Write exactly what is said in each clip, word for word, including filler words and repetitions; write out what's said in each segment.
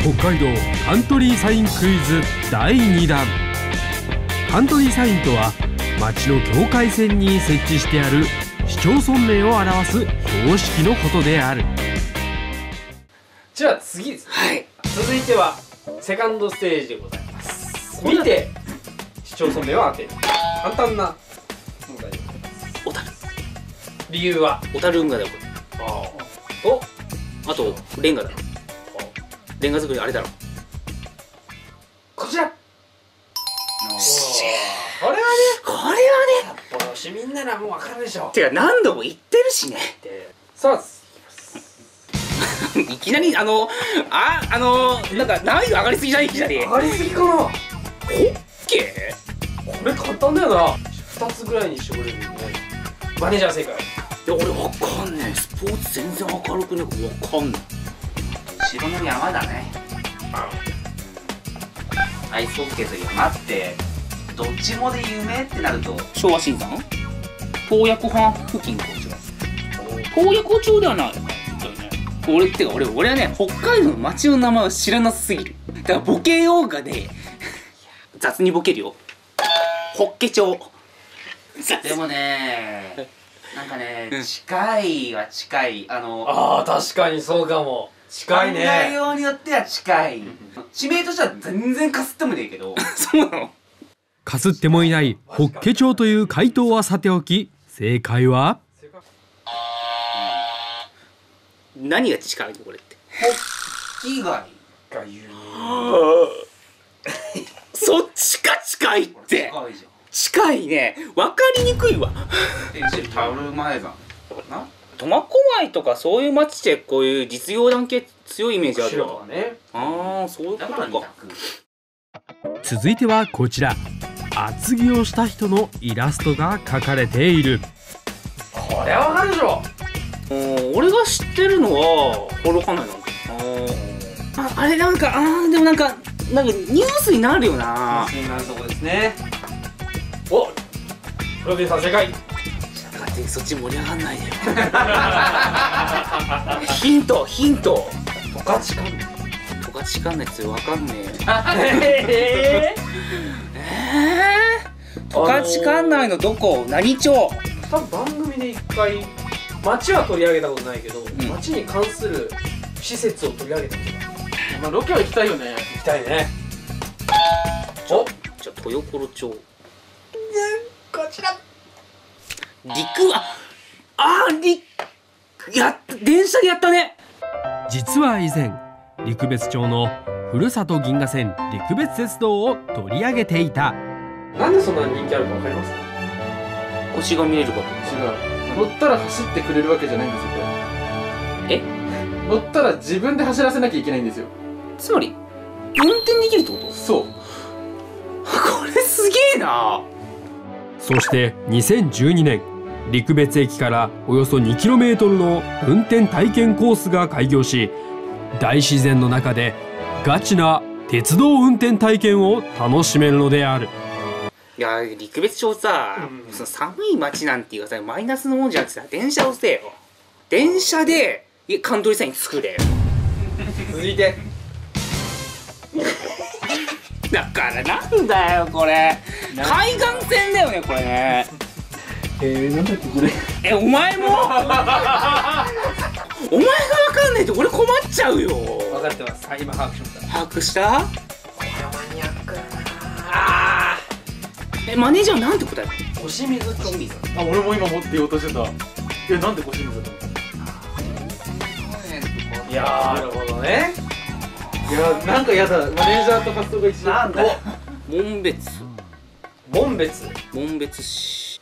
北海道カントリーサインクイズだいにだん。カントリーサインとは町の境界線に設置してある市町村名を表す標識のことである。 じゃあ次ですね、 はい、 続いてはセカンドステージでございます。見て市町村名を当てる簡単な問題でございます。 小樽。 理由は小樽運河だよこれ。 あおあとレンガだろ。レンガ作りあれだろ。 こちら。 しこれはね、 これはね、 札幌市民ならもう分かるでしょ。 てか何度も言ってるしね。 さあいきなりあのああのなんか難易度上がりすぎじゃない？いきなり上がりすぎかな。 ホッケこれ簡単だよな。ふたつぐらいに絞れるよね。マネージャー正解。 ー。いや俺わかんねえ。スポーツ全然明るくねえ。わかんねえ。後ろの山だね。アイスホッケーと山ってどっちもで有名ってなると昭和新山洞爺湖畔付近かもしれない。洞爺湖町ではない。俺ってか俺俺はね北海道の町の名前を知らなすぎる。だからボケようがね雑にボケるよ。ホッケ町。でもねなんかね、うん、近いは近い。あのあー確かにそうかも。近いね。 考えようによっては近い。地名としては全然かすってもねえけどそうなの。 かすってもいない法華町という回答はさておき、正解は何が近いのこれって。ホッキ貝が有名。 そっちか近いって。近いね。分かりにくいわ。タオル前山な。苫小牧とかそういう町ってこういう実業団系強いイメージあるわ。 ね、 ああそういうことか。 続いてはこちら。厚着をした人のイラストが描かれている。 これはわかるでしょ。 俺が知ってるのはこれわかんないな。ああれなんかあーでもなんかなんかニュースになるよな。 ニュースになるとこですね。おロビンさん正解。 そっち盛り上がんないでよヒントヒント。 十勝管内。 十勝管内ってわかんねえ。えー、十勝管内のどこ？何町？ 多分番組で一回町は取り上げたことないけど、うん、町に関する施設を取り上げたことない。まあロケは行きたいよね。行きたいね。 おじゃあ豊頃町。こちら。陸はあー陸やっ電車でやったね。 実は以前陸別町のふるさと銀河線陸別鉄道を取り上げていた。 なんでそんな人気あるかわかりますか？ 星が見えるかと。 違う、乗ったら走ってくれるわけじゃないんですよ。 え乗ったら自分で走らせなきゃいけないんですよ。 つまり運転できるってこと？ そうこれすげえな。 そしてにせんじゅうにねん陸別駅からおよそ にキロメートル の運転体験コースが開業し、大自然の中でガチな鉄道運転体験を楽しめるのである。 いや陸別町さ、うん、その寒い街なんていうかさマイナスのもんじゃなくてさ、電車をせよ。電車でカントリーサイン作れよ。 続いてだからなんだよこれ、海岸線だよねこれね。 えー、なんだっけこれ。 え、お前もお前が分かんないと俺困っちゃうよ。 分かってます。今把握しました。 把握した？ これはマニアックだなあ。 え、マネージャーなんて答えた？ 腰水町。 あ、俺も今持って言おうとしてた。え、なんで腰水だと思った？ いやー、なるほどね。 いや、なんかやだ。マネージャーと発想が一緒。 なんだよ。紋別。 紋別。 紋別市。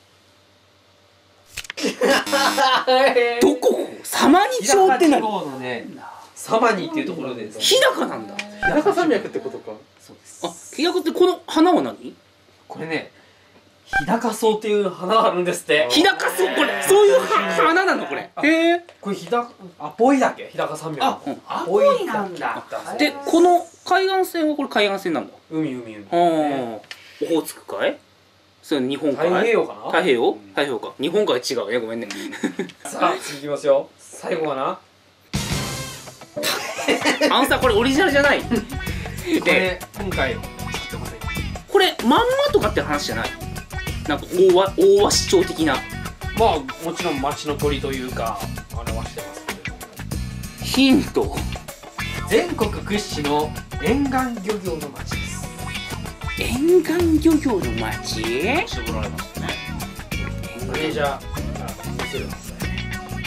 どこ？サマニ町って何？ サマニっていうところです。 日高なんだ。 日高山脈ってことか。 そうです。 あ、日高ってこの花は何？ これね、日高草っていう花があるんですって。 日高草、これそういう花なのこれ。へえ。 これ日高、アポイだっけ？日高山脈。 あ、アポイなんだ。で、この海岸線はこれ海岸線なんだ。 海海海。 ああ、オホーツク海？それ日本海？ 太平洋かな？ 太平洋？太平洋か。日本海違うね、ごめんね。 さあ次いきますよ。最後かな。 あのさこれオリジナルじゃないこれ今回作ってません。 これまんまとかって話じゃない？なんか大和大和市長的な。 まあもちろん町の鳥というかあれはしてますけれども。 ヒント。 全国屈指の沿岸漁業の町です。 沿岸漁業の町？ 絞られますね。 マネージャーが見せるんですよね。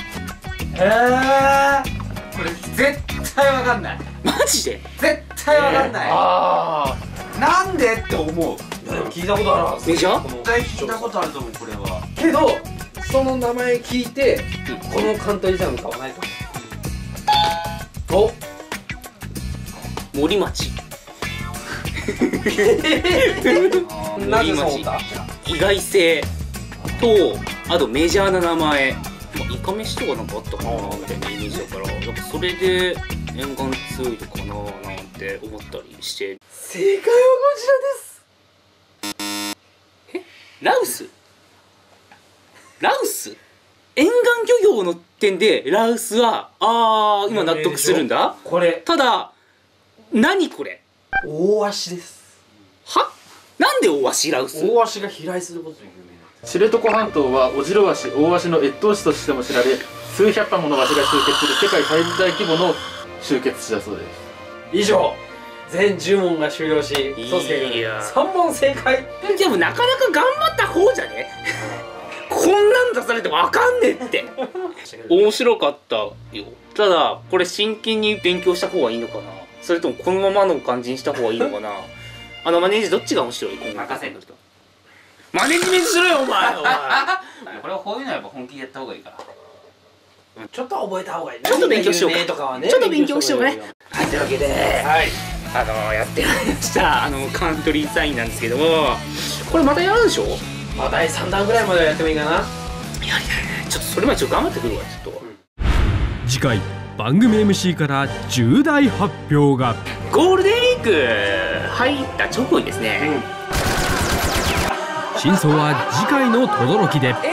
へえ。 これ絶対わかんない。 マジで？ 絶対わかんない。 あなんでって思う。 あ。でも聞いたことあるはず。 メジャー？ 絶対聞いたことあると思うこれは。 けどその名前聞いてこのカントリータウン買わないと思う。お森町。 なぜそう思った？ 意外性とあとメジャーな名前、まあ、イカ飯とかなんかあったかなみたいなイメージだから、やっぱそれで沿岸強いのかななんて思ったりして。 正解はこちらです。 えラウスラウス沿岸漁業の点でラウスはあー今納得するんだ。 これただ何これ大足です。 はなんで大足ラウス？ 大足が飛来することで有名なんです。 知床半島はオジロワシ、大ワシの越冬地としても知られ、数百羽ものワシが集結する世界最大規模の集結地だそうです。 以上全じゅう問が終了し、そうすけいやさん問正解。 でもなかなか頑張った方じゃねこんなん出されてわかんねえって面白かったよ。ただこれ真剣に勉強した方がいいのかな、それともこのままの感じにした方がいいのかなあのマネージどっちが面白い？ 任せる。 マネジメントしろよお前お前これはこういうのはやっぱ本気でやった方がいいから。 ちょっと覚えた方がいいね。 ちょっと勉強しようか有名とかはね、 ちょっと勉強しようかね。 はい、というわけで、 はいあのやってまいりましたあのカントリーサインなんですけども、これまたやるんでしょ？ まあだいさんだんぐらいまではやってもいいかな。 いやいやいやちょっとそれまでちょっと頑張ってくるわちょっと、 次回番組 エムシー から重大発表が。 ゴールデンウィーク入った直後にですね、 真相は次回の轟で。 え